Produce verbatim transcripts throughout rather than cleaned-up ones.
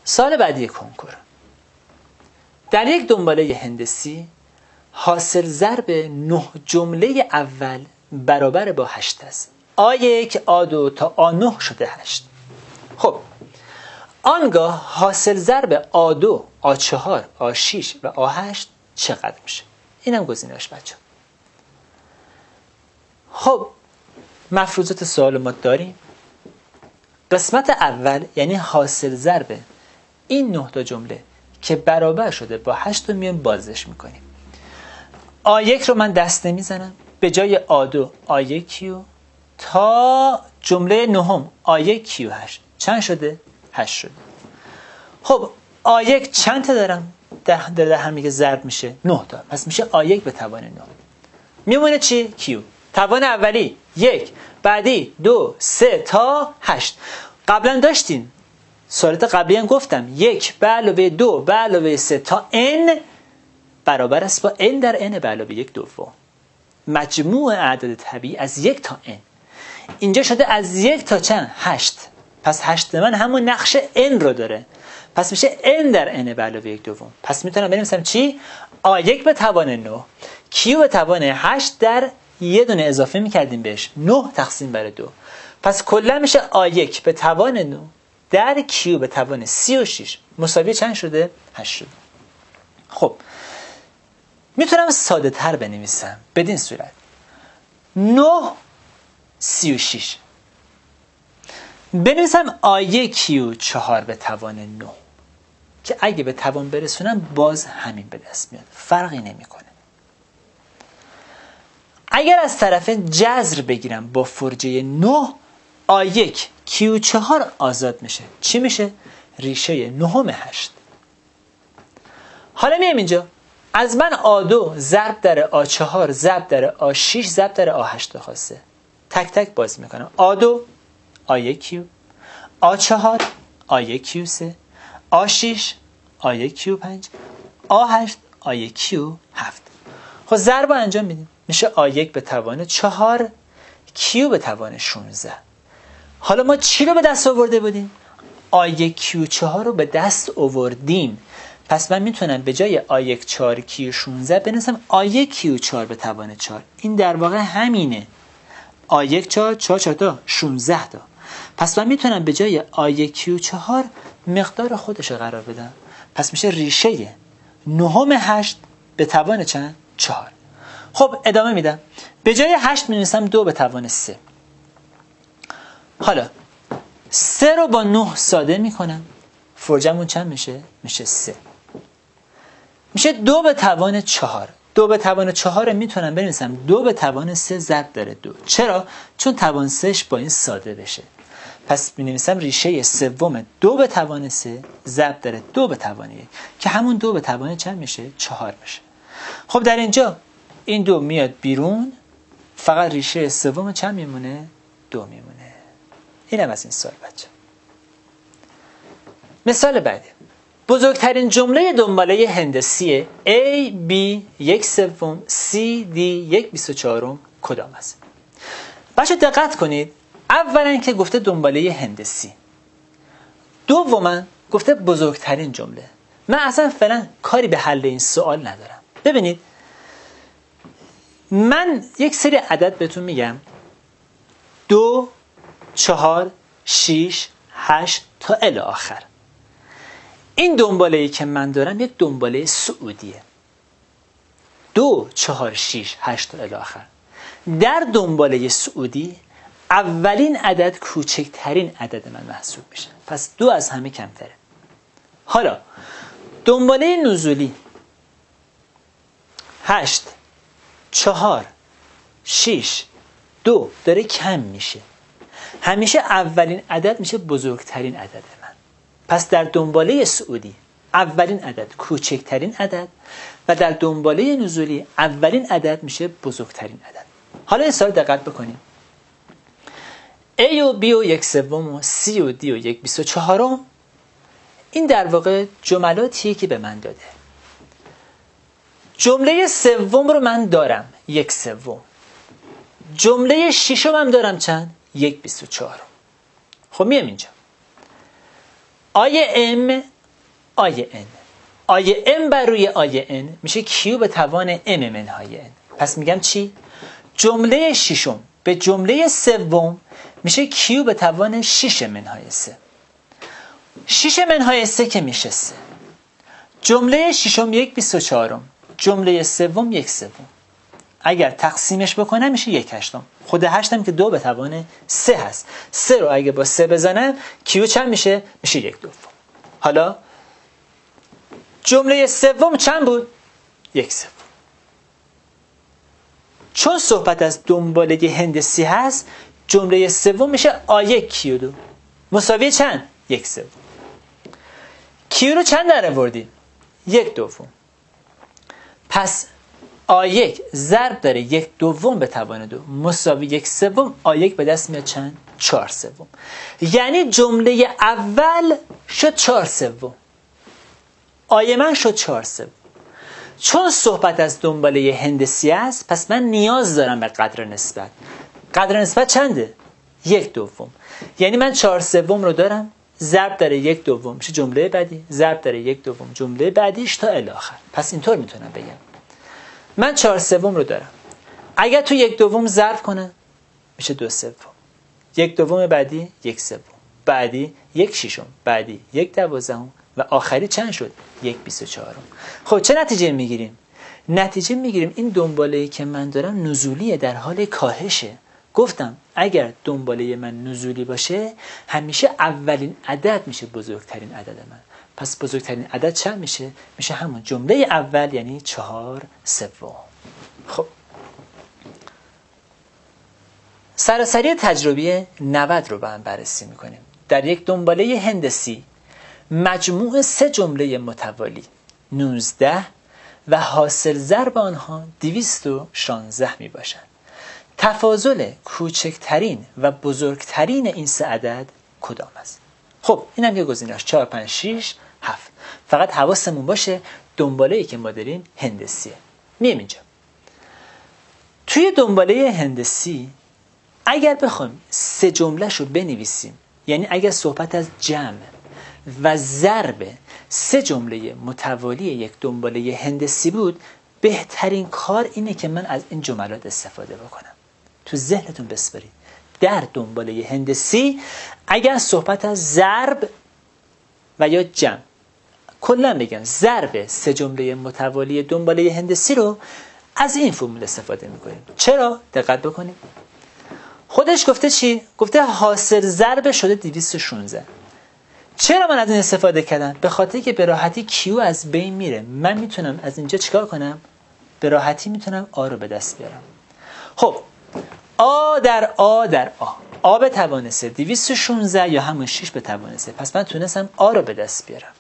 سال بعدی کنکور. در یک دنباله هندسی حاصل ضرب نه جمله اول برابر با هشت است. آ یک، آ دو تا آ نه شده هشت. خب آنگاه حاصل ضرب آ دو، آ چهار، آ شش و آ هشت چقدر میشه؟ اینم گزینه‌اش بچه. خب مفروضات سوال ما داریم. قسمت اول یعنی حاصل ضرب این نه تا جمله که برابر شده با هشت رو میایم بازش میکنیم. آ یک رو من دست نمیزنم، به جای آ دو آ یک کیو تا جمله نهم آ یک کیو هشت چند شده؟ هشت شده. خب آ یک چند تا دارم؟ در در هم دیگه ضرب میشه نه تا، پس میشه آ یک به توان نه. میمونه چی؟ کیو. توان اولی یک، بعدی دو، سه تا هشت. قبلا داشتیم سوالات قبلی هم گفتم یک به علاوه دو به علاوه سه تا n برابر است با n در n به علاوه یک دوم. مجموع اعداد طبیعی از یک تا n. اینجا شده از یک تا چند؟ هشت. پس هشت من همون نقش n رو داره، پس میشه n در n به علاوه یک دوم. پس میتونم بنویسم چی؟ آ یک به توان نه کیو به توان هشت در یه دونه اضافه میکردیم بهش نه تقسیم بر دو، پس کلا میشه آ یک به توان نه در کیو به توان سی و شش مساوی چند شده؟ هشت شده. خب میتونم ساده تر بنویسم بدین صورت نه سی و شش بنویسم آ یک کیو چهار به توان نه که اگه به توان برسونم باز همین به دست میاد، فرقی نمیکنه. اگر از طرف جذر بگیرم با فرجه نه آ یک کیو چهار آزاد میشه. چی میشه؟ ریشه نهم هشت. حالا میام اینجا از من آ دو ضرب در آ چهار ضرب در آ شش ضرب در آ هشت خواسته. تک تک باز میکنم. آ دو آ یک کیو، آ چهار آ یک کیو سه، آ شش آ یک کیو پنج، آ هشت آ یک کیو هفت. خب ضرب رو انجام میدیم. میشه آ یک به توان چهار کیو به توان شانزده. حالا ما چی رو به دست آورده بودیم؟ آ یک کیو چهار رو به دست آوردیم. پس من میتونم به جای آ یک چهار کیو شانزده بنویسم آ یک کیو چهار به توان چهار. این در واقع همینه. آ یک چهار چهار چهار تا شانزده تا. پس من میتونم به جای آ یک کیو چهار مقدار خودش رو قرار بدم. پس میشه ریشه نهم هشت به توان چند؟ چهار. خب ادامه میدم. به جای هشت می‌نویسم دو به توان سه. حالا سه رو با نه ساده میکنم. فرجمون چند میشه؟ میشه سه. میشه دو به توان چهار. دو به توان چهار میتونم بنویسم دو به توان سه ضرب داره دو. چرا؟ چون توان سهش با این ساده بشه. پس می‌نویسم ریشه سوم دو به توان سه ضرب داره دو به توان یک که همون دو به توان چند میشه؟ چهار میشه. خب در اینجا این دو میاد بیرون، فقط ریشه سوم چند میمونه؟ دو میمونه. اینم از این سوال بچه. مثال بعدی. بزرگترین جمله دنباله هندسی A, B یک سوم C, D یک بیست و چهارم کدام است؟ بچه دقت کنید. اولا که گفته دنباله هندسی، دوما گفته بزرگترین جمله. من اصلا فعلا کاری به حل این سوال ندارم. ببینید من یک سری عدد بهتون میگم دو، چهار، شیش، هشت تا الی آخر. این دنباله‌ای که من دارم یک دنباله سعودیه. دو، چهار، شیش، هشت تا الی آخر. در دنباله سعودی اولین عدد کوچکترین عدد من محسوب میشه. پس دو از همه کمتره. حالا دنباله نزولی هشت، چهار، شیش، دو داره کم میشه. همیشه اولین عدد میشه بزرگترین عدد من. پس در دنباله سعودی اولین عدد کوچکترین عدد و در دنباله نزولی اولین عدد میشه بزرگترین عدد. حالا این سوال دقت بکنیم. A و B و یک سوم و C و D و یک بیست و چهارم این در واقع جملاتیه که به من داده. جمله سوم رو من دارم یک سوم. جمله ششم هم دارم چند؟ یک بیست و چهارم. خب میام اینجا. آیه ام آی ان. آی ام بر روی آی ان میشه کیو به توان ام منهای ان. پس میگم چی؟ جمله ششم به جمله سوم میشه کیو به توان شش منهای سه. شش منهای سه که میشه سه. جمله ششم یک بیست و چهارم، جمله سوم یک سوم. اگر تقسیمش بکنم میشه یک هشتم. خود هشتم که دو به توان سه هست. سه رو اگه با سه بزنم کیو چند میشه؟ میشه یک دوم. حالا جمله سوم چند بود؟ یک سوم. چون صحبت از دنباله هندسی هست، جمله سوم میشه آ یک کیو دو مساوی چند؟ یک سوم. کیو رو چند در آوردیم؟ یک دوم. پس آ یک ضرب داره یک دوم به توان دو مساوی یک سوم. آ یک به دست میاد چند؟ چهار سوم. یعنی جمله اول شد چهار سوم. آیه من شد چهار سوم. چون صحبت از دنباله هندسی است، پس من نیاز دارم به قدر نسبت. قدر نسبت چنده؟ یک دوم. یعنی من چهار سوم رو دارم، ضرب داره یک دوم میشه جمله بعدی، ضرب داره یک دوم جمله بعدیش تا الی آخر. پس اینطور میتونم بگم من چهار سوم رو دارم، اگر تو یک دوم ضرب کنم میشه دو سوم، یک دوم بعدی یک سوم، بعدی یک ششم، بعدی یک دوازدهم و آخری چند شد؟ یک بیست و چهارم. خب چه نتیجه میگیریم؟ نتیجه میگیریم این دنباله‌ای که من دارم نزولیه، در حال کاهشه. گفتم اگر دنباله من نزولی باشه همیشه اولین عدد میشه بزرگترین عدد من. پس بزرگترین عدد چند میشه؟ میشه همون جمله اول، یعنی چهار سوم. خب سراسری تجربی نود رو با هم بررسی میکنیم. در یک دنباله هندسی مجموع سه جمله متوالی نوزده و حاصل ضرب آنها دویست و شانزده می باشند. تفاضل کوچکترین و بزرگترین این سه عدد کدام است؟ خب این هم یه گزینه‌اش چهار پنج شش هفت. فقط حواسمون باشه دنباله‌ای که ما داریم هندسیه. میام اینجا. توی دنباله هندسی اگر بخوایم سه جمله‌ش رو بنویسیم، یعنی اگر صحبت از جمع و ضرب سه جمله متوالی یک دنباله هندسی بود، بهترین کار اینه که من از این جملات استفاده بکنم. تو ذهنتون بسپارید در دنباله هندسی اگر صحبت از ضرب و یا جمع، کلا بگم ضرب سه جمله متوالی دنباله هندسی رو از این فرمول استفاده میکنیم. چرا؟ دقت بکنید. خودش گفته چی؟ گفته حاصل ضرب شده دویست و شانزده. چرا من از این استفاده کردم؟ به خاطر که به راحتی کیو از بین میره. من میتونم از اینجا چیکار کنم؟ به راحتی میتونم آ رو به دست بیارم. خب آ در آ در آ، آ به توان سه دویست و شانزده یا همون شش به توان سه. پس من تونستم آ رو به دست بیارم.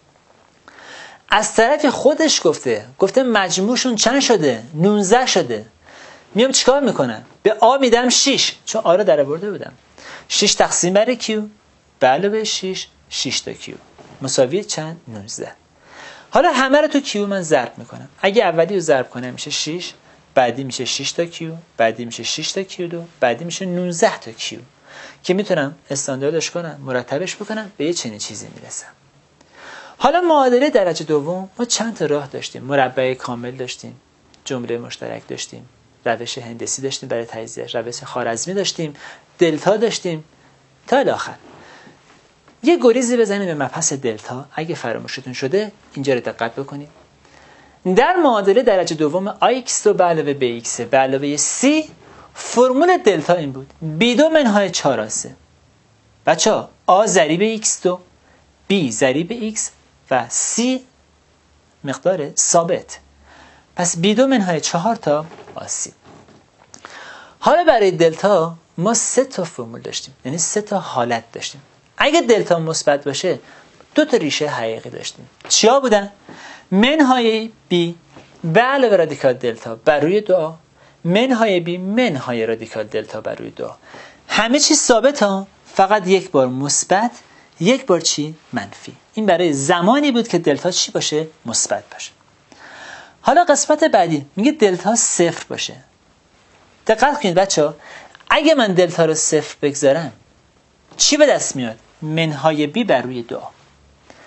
از طرف خودش گفته گفته مجموعشون چند شده؟ نوزده شده. میام چیکار میکنم؟ به آ میدم شش، چون آ رو در آورده بودم. شش تقسیم بر کیو به علاوه شش، شش تا کیو مساوی چند؟ نوزده. حالا همه رو تو کیو من ضرب میکنم. اگه اولی رو ضرب کنم میشه شش، بعدی میشه شش تا کیو، بعدی میشه شش تا کیو دو، بعدی میشه نوزده تا کیو که میتونم استانداردش کنم، مرتبش بکنم، به یه چنین چیزی میرسم. حالا معادله درجه دوم ما چند تا راه داشتیم. مربع کامل داشتیم، جمله مشترک داشتیم، روش هندسی داشتیم برای تجزیه، روش خوارزمی داشتیم، دلتا داشتیم تا الاخر. یه گریزی بزنید به مبحث دلتا. اگه فراموشتون شده اینجا رو دقت بکنید. در معادله درجه دوم آیکس دو به علاوه به ایکس به علاوه سی، فرمول دلتا این بود: بی دو منهای چهار آ سه. بچه‌ها آ ضریب ایکس دو، بی ضریب ایکس و سی مقدار ثابت. پس بی دو منهای چهار تا آ سی. حالا برای دلتا ما سه تا فرمول داشتیم، یعنی سه تا حالت داشتیم. اگه دلتا مثبت باشه دو تا ریشه حقیقی داشتیم. چیا بودن؟ منهای بی به علاوه رادیکال دلتا بر روی دو آ، منهای بی منهای رادیکال دلتا بر روی دو آ. همه چیز ثابت ها، فقط یک بار مثبت، یک بار چی؟ منفی. این برای زمانی بود که دلتا چی باشه؟ مثبت باشه. حالا قسمت بعدی میگه دلتا صفر باشه. دقت کنید بچه‌ها، اگه من دلتا رو صفر بگذارم چی به دست میاد؟ منهای بی بر روی دو.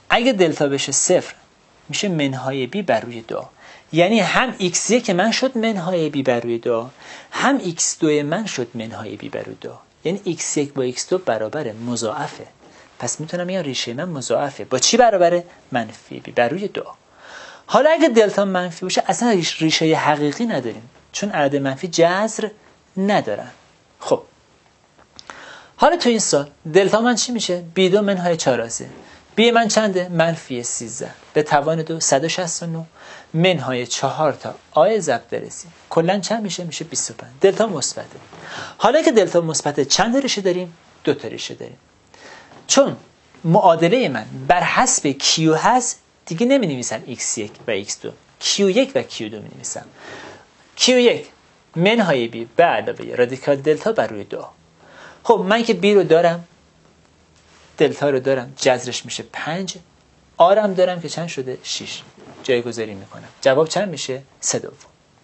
اگه دلتا بشه صفر میشه منهای بی بر روی دو، یعنی هم ایکس یک من شد منهای بی بر روی دو، هم ایکس دو من شد منهای بی بر روی دو، یعنی ایکس یک با ایکس دو برابر مضاعفه. پس میتونم بگم ریشه من مضاعفه. با چی برابره؟ منفی بی بر روی دو. حالا اگه دلتا منفی باشه اصلا ریشه حقیقی نداریم، چون عدد منفی جذر ندارن. خب حالا تو این سال دلتا من چی میشه؟ بی دو منهای چهار آزه. بی من چنده؟ منفی سیزده به توان دو صد و شصت و نه منهای چهار تا آی ضرب برسیم. کلا چند میشه؟ میشه بیست و پنج. دلتا مثبته. حالا که دلتا مثبته چند ریشه داریم؟ دو تا ریشه داریم. چون معادله من بر حسب کیو هست دیگه نمی نویسم ایکس یک و ایکس دو، کیو یک و کیو دو می نویسم. کیو یک منهای بی به علاوه رادیکال دلتا بر روی دو. خب من که بی رو دارم، دلتا رو دارم، جذرش میشه پنج، آرم دارم که چند شده؟ شش. جایگذاری میکنم. جواب چند میشه؟ سه دوم.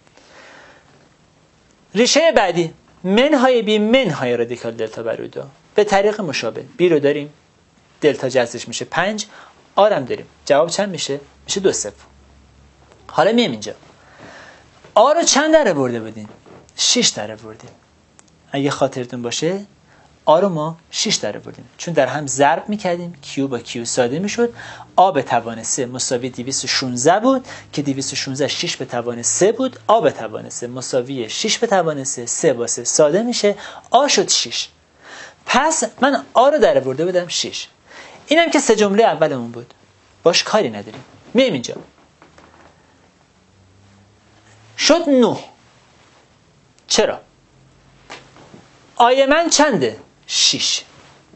ریشه بعدی منهای بی منهای رادیکال دلتا بر روی دو. به طریق مشابه بی رو داریم، دلتا جذرش میشه پنج، آرم داریم. جواب چند میشه؟ میشه دو سوم. حالا میام اینجا. آ رو چند در آورده بودیم؟ شش در آوردیم. اگه خاطرتون باشه آ رو ما شش در آوردیم، چون در هم ضرب میکردیم، کیو با کیو ساده میشد. آ به توان سه مساوی دویست و شانزده بود که دویست و شانزده شش به توان سه بود. آ به توان سه مساوی شش به توان سه، سه با سه ساده میشه، آ شد شش. پس من آ رو در آورده بودم شش. اینم که سه جمله اولمون بود، باش کاری نداریم. میایم اینجا شد نه. چرا؟ آی من چنده؟ شش.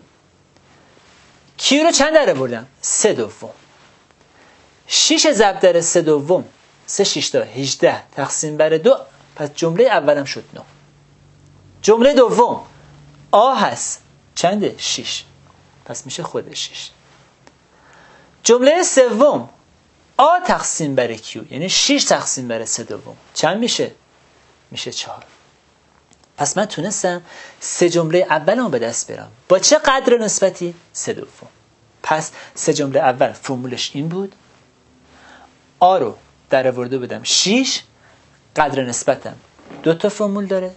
کیو رو چند در آوردم؟ سه دوم. شش ضرب در سه دوم، سه شش تا هجده تقسیم بر دو، پس جمله اولم شد نه. جمله دوم آ هست چنده؟ شش، پس میشه خود شش. جمله سوم آ تقسیم بر کیو، یعنی شش تقسیم بر سه دوم، چند میشه؟ میشه چهار. پس من تونستم سه جمله اولمو به دست بیارم. با چه قدر نسبتی؟ سه دوم. پس سه جمله اول فرمولش این بود. آ رو در آورده بودم شش، قدر نسبتم دو تا فرمول داره.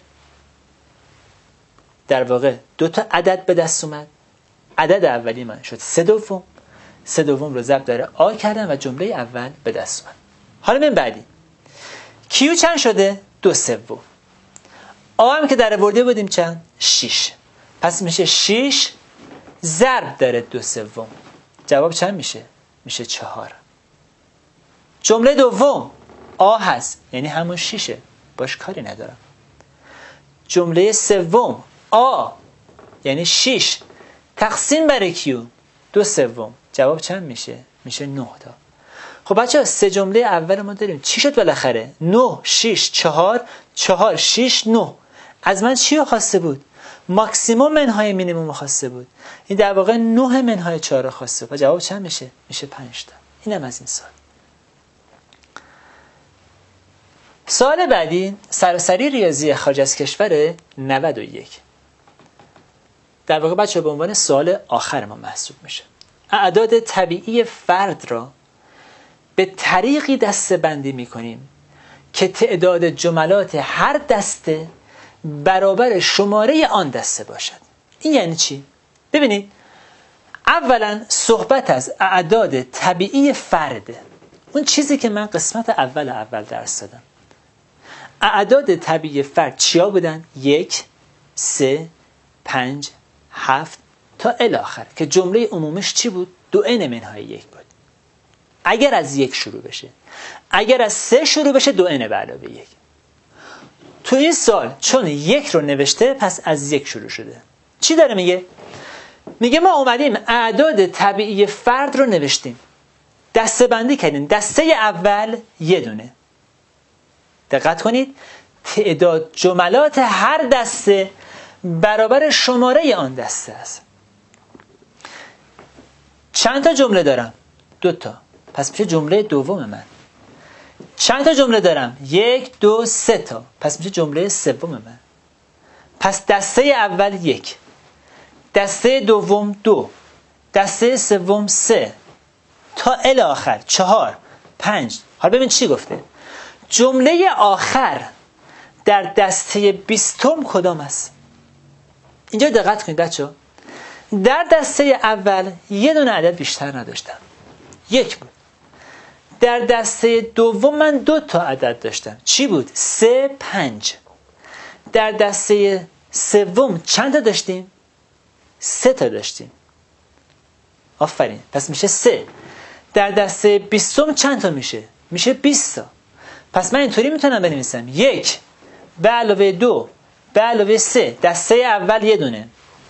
در واقع دو تا عدد به دست اومد. عدد اولی من شد سه دوم. سه دوم رو ضرب در آ کردم و جمله اول به دست اومد. حالا من بعدی کیو چند شده؟ دو سوم. آ هم که در آورده بودیم چند؟ شش. پس میشه شش ضرب در دو سوم. جواب چند میشه؟ میشه چهار. جمله دوم آ هست، یعنی همون ششه، باش کاری ندارم. جمله سوم آ یعنی شش تقسیم بر کیو، دو سوم. جواب چند میشه؟ میشه نه تا. خب بچه ها سه جمله اول ما داریم. چی شد بالاخره؟ نه، شش، چهار، چهار، شش، نه. از من چی رو خواسته بود؟ ماکسیموم منهای مینیموم خواسته بود. این در واقع نه منهای چهار رو خواسته بود. و جواب چند میشه؟ میشه پنج تا. اینم از این سال. سال بعدی سراسری ریاضی خارج از کشور نود و یک. در واقع بچه به عنوان سوال آخر ما محسوب میشه. اعداد طبیعی فرد را به طریقی دسته بندی میکنیم که تعداد جملات هر دسته برابر شماره آن دسته باشد. این یعنی چی؟ ببینید، اولا صحبت از اعداد طبیعی فرده. اون چیزی که من قسمت اول اول درس دادم. اعداد طبیعی فرد چیا بودن؟ یک، سه، پنج، هفت تا الاخر که جمله عمومش چی بود؟ دو ان منهای یک بود. اگر از یک شروع بشه، اگر از سه شروع بشه دو ان به علاوه یک. تو این سال چون یک رو نوشته پس از یک شروع شده. چی داره میگه؟ میگه ما اومدیم اعداد طبیعی فرد رو نوشتیم، دسته بندی کردیم. دسته اول یه دونه. دقت کنید، تعداد جملات هر دسته برابر شماره آن دسته است. چند تا جمله دارم؟ دو تا. پس میشه جمله دوم من. چند تا جمله دارم؟ یک، دو، سه تا. پس میشه جمله سوم من. پس دسته اول یک، دسته دوم دو، دسته سوم سه. تا الی آخر چهار پنج. حالا ببین چی گفته. جمله آخر در دسته بیستم کدام است؟ اینجا دقت کنید بچه‌ها. در دسته اول یه دونه عدد بیشتر نداشتم، یک بود. در دسته دوم من دو تا عدد داشتم، چی بود؟ سه پنج. در دسته سوم چند تا داشتیم؟ سه تا داشتیم. آفرین، پس میشه سه. در دسته بیستم چند تا میشه؟ میشه بیست تا. پس من اینطوری میتونم بنویسم یک به علاوه دو به علاوه سه. دسته اول یه دونه،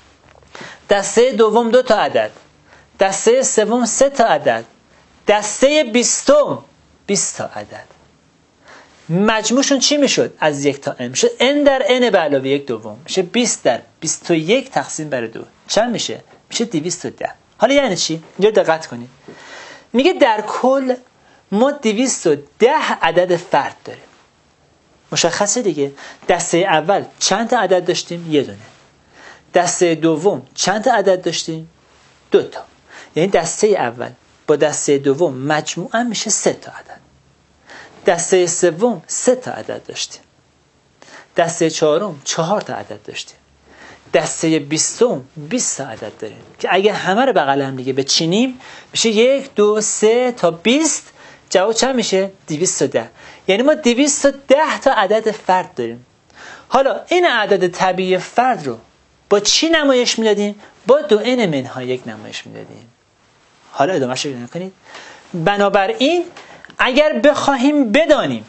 دسته دوم دو تا عدد، دسته سوم سه تا عدد، دسته بیستم بیست تا عدد. مجموعشون چی میشد؟ از یک تا n میشه n در n به علاوه یک دوم، میشه بیست در بیست و یک تقسیم بر دو. چند میشه؟ میشه دویست و ده. حالا یعنی چی؟ اینجا دقت کنید. میگه در کل ما دویست و ده عدد فرد داریم. مشخصه دیگه. دسته اول چند تا عدد داشتیم؟ یه دونه. دسته دوم چند تا عدد داشتیم؟ دو تا. یعنی دسته اول با دسته دوم مجموعاً میشه سه تا عدد. دسته سوم سه تا عدد داشتیم. دسته چهارم چهار تا عدد داشتیم. دسته بیستم بیست تا عدد داریم که اگه همه رو بغل هم دیگه بچینیم میشه یک دو سه تا بیست. جواب چند میشه؟ دویست و ده. یعنی ما دویست و ده تا عدد فرد داریم. حالا این عدد طبیعی فرد رو با چی نمایش میدادیم؟ با دو ان منهای یک نمایش میدادیم. حالا ادامه شو نگاه کنید. بنابراین اگر بخواهیم بدانیم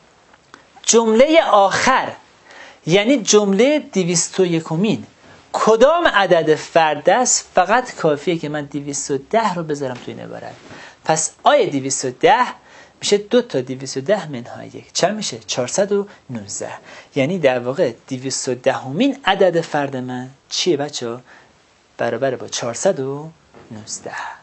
جمله آخر یعنی جمله دویست و یکمین کدام عدد فرد است، فقط کافیه که من دویست و ده رو بذارم توی این عبارت. پس آی دویست و ده میشه دو تا دویست و ده منهای یک. چند میشه؟ چهارصد و نوزده. یعنی در واقع دویست و دهمین عدد فرد من چیه بچه ها؟ برابر با چهارصد و نوزده.